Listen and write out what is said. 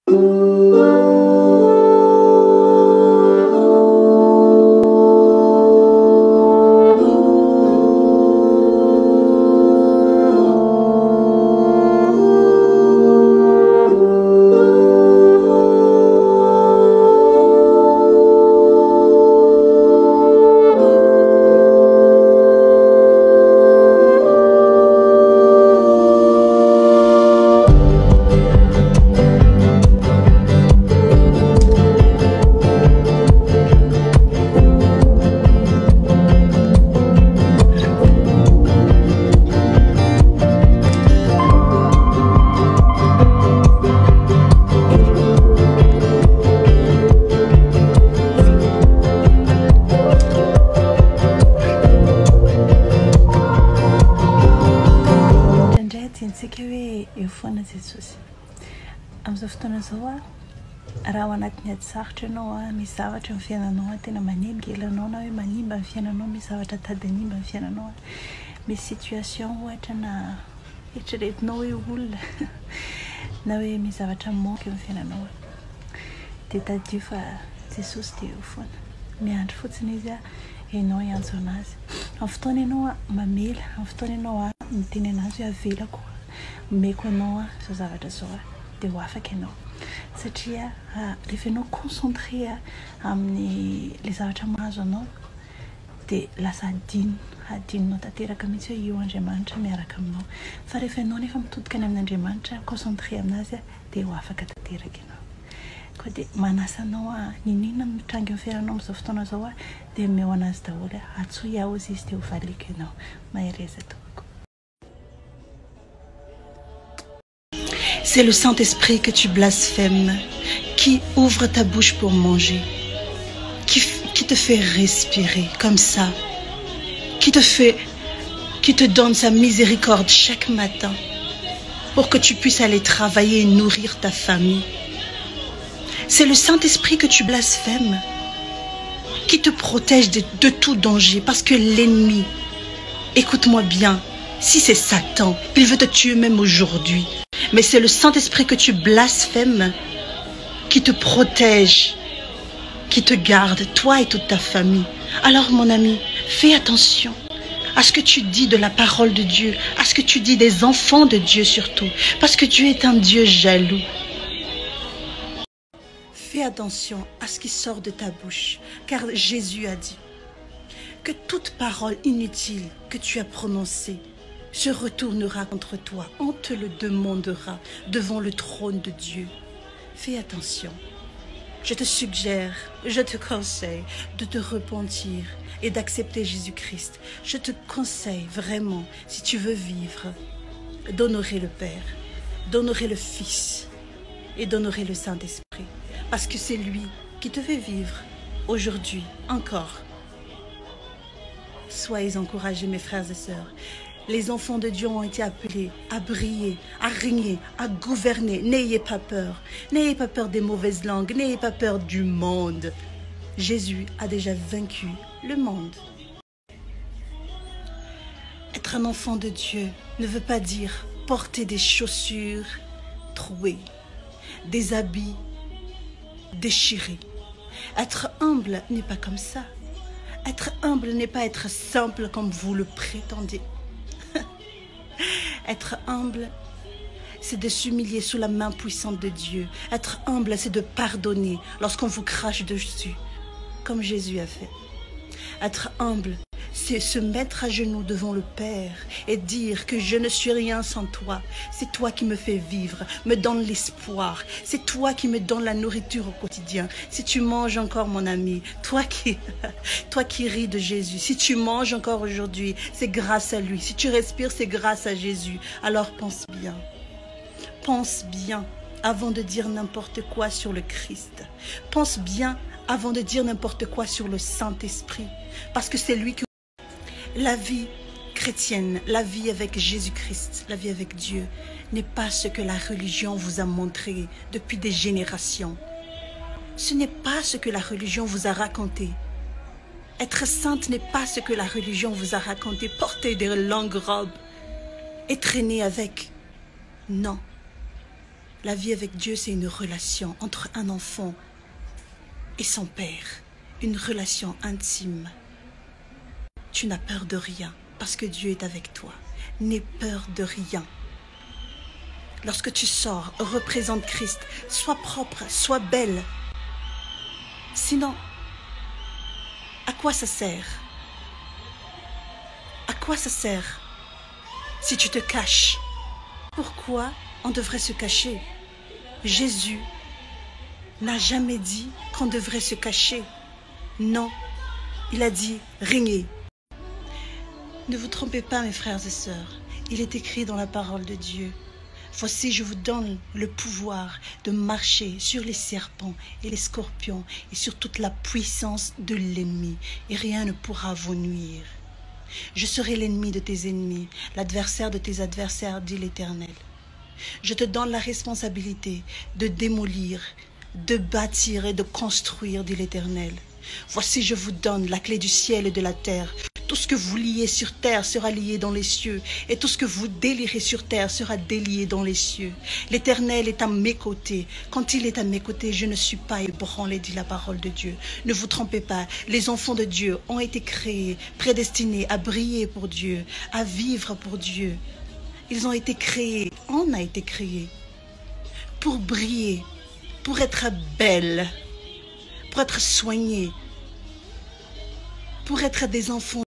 Amin'izao fotoana izao raha ao anatin'ny ady sarotra ianao misy zavatra amin'ny fiainanao tena manimba elanao na hoe manimba amin'ny fiainanao, misy zavatra tadanimba amin'ny fiainanao, misy situation ohatra na eritreretinao hoe olona na hoe misy zavatra manka amin'ny fiainanao dia tadio fa Jesosy dia eo foana miandry fotsiny izy ianao hiantso anazy amin'ny fotoana ianao mamela, amin'ny fotoana ianao miteny anazy hoe avelako meko anao izao zavatra izao dia ho afaka ianao satria rehefa ianao concentré amin'ny le zavatra mahazo anao dia lasa adinonao tanteraka mihitsy hoe io Andriamanitra miaraka aminao fa rehefa ianao nefa mitodika any amin'Andriamanitra concentré aminazy dia ho afaka tanteraka ianao koa dia manasa anao ninona mitrangy amin'ny fiainanao amin'izao fotoana izao dia meo anazy daholo atsoy ao izy dia ho valiko ianao mahereza tompoko. C'est le Saint-Esprit que tu blasphèmes, qui ouvre ta bouche pour manger, qui te fait respirer comme ça, qui te donne sa miséricorde chaque matin pour que tu puisses aller travailler et nourrir ta famille. C'est le Saint-Esprit que tu blasphèmes, qui te protège de tout danger, parce que l'ennemi, écoute-moi bien, si c'est Satan, il veut te tuer même aujourd'hui. Mais c'est le Saint-Esprit que tu blasphèmes, qui te protège, qui te garde, toi et toute ta famille. Alors mon ami, fais attention à ce que tu dis de la parole de Dieu, à ce que tu dis des enfants de Dieu surtout, parce que Dieu est un Dieu jaloux. Fais attention à ce qui sort de ta bouche, car Jésus a dit que toute parole inutile que tu as prononcée se retournera contre toi. On te le demandera devant le trône de Dieu. Fais attention. Je te suggère, je te conseille de te repentir et d'accepter Jésus-Christ. Je te conseille vraiment, si tu veux vivre, d'honorer le Père, d'honorer le Fils et d'honorer le Saint-Esprit. Parce que c'est lui qui te fait vivre aujourd'hui encore. Soyez encouragés, mes frères et sœurs. Les enfants de Dieu ont été appelés à briller, à régner, à gouverner. N'ayez pas peur. N'ayez pas peur des mauvaises langues. N'ayez pas peur du monde. Jésus a déjà vaincu le monde. Être un enfant de Dieu ne veut pas dire porter des chaussures trouées, des habits déchirés. Être humble n'est pas comme ça. Être humble n'est pas être simple comme vous le prétendez. Être humble, c'est de s'humilier sous la main puissante de Dieu. Être humble, c'est de pardonner lorsqu'on vous crache dessus, comme Jésus a fait. Être humble, c'est se mettre à genoux devant le Père et dire que je ne suis rien sans toi. C'est toi qui me fais vivre, me donne l'espoir. C'est toi qui me donne la nourriture au quotidien. Si tu manges encore, mon ami, toi qui ris de Jésus, si tu manges encore aujourd'hui, c'est grâce à lui. Si tu respires, c'est grâce à Jésus. Alors pense bien. Pense bien avant de dire n'importe quoi sur le Christ. Pense bien avant de dire n'importe quoi sur le Saint-Esprit. Parce que c'est lui qui... La vie chrétienne, la vie avec Jésus-Christ, la vie avec Dieu, n'est pas ce que la religion vous a montré depuis des générations. Ce n'est pas ce que la religion vous a raconté. Être sainte n'est pas ce que la religion vous a raconté. Porter des longues robes et traîner avec. Non. La vie avec Dieu, c'est une relation entre un enfant et son père. Une relation intime. Tu n'as peur de rien parce que Dieu est avec toi. N'aie peur de rien. Lorsque tu sors, représente Christ. Sois propre, sois belle. Sinon, à quoi ça sert? À quoi ça sert si tu te caches? Pourquoi on devrait se cacher? Jésus n'a jamais dit qu'on devrait se cacher. Non, il a dit riez. Ne vous trompez pas, mes frères et sœurs. Il est écrit dans la parole de Dieu. Voici, je vous donne le pouvoir de marcher sur les serpents et les scorpions et sur toute la puissance de l'ennemi, et rien ne pourra vous nuire. Je serai l'ennemi de tes ennemis, l'adversaire de tes adversaires, dit l'Éternel. Je te donne la responsabilité de démolir, de bâtir et de construire, dit l'Éternel. Voici, je vous donne la clé du ciel et de la terre. Tout ce que vous liez sur terre sera lié dans les cieux, et tout ce que vous délirez sur terre sera délié dans les cieux. L'Éternel est à mes côtés. Quand il est à mes côtés, je ne suis pas ébranlé, dit la parole de Dieu. Ne vous trompez pas, les enfants de Dieu ont été créés, prédestinés à briller pour Dieu, à vivre pour Dieu. Ils ont été créés, on a été créés pour briller, pour être belles, pour être soignés, pour être des enfants